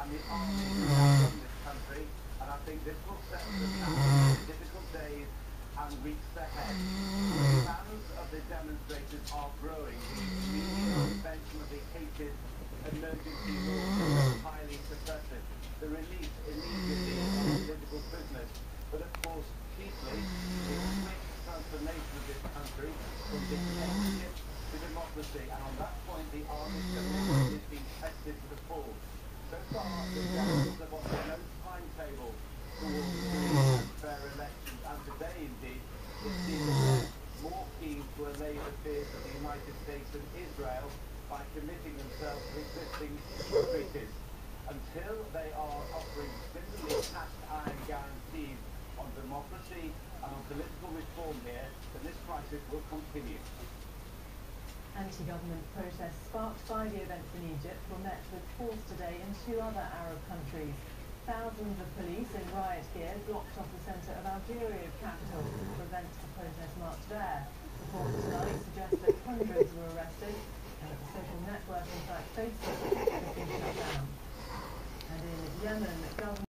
and the army in this country, and I think this will set the challenge for difficult days and weeks ahead. The fans of the demonstrators are growing. The immediate suspension of the hated emergency laws is highly suppressive. The release immediately of political prisoners, but of course chiefly the quick transformation of this country from dictatorship to democracy, and on that point the army's commitment is being tested to the full. So far, the generals have offered no timetable towards free and fair elections, and today indeed it seems that they're more keen to allay the fears of the United States and Israel by committing themselves to existing treaties. Until they are offering similarly cast iron guarantees on democracy and on political reform here, then this crisis will continue. Anti-government protests sparked by the events in Egypt were met with force today in 2 other Arab countries. Thousands of police in riot gear blocked off the centre of Algeria's capital to prevent the protest march there. Reports tonight suggest that hundreds were arrested and that the social networking site Facebook has been shut down. And in Yemen, government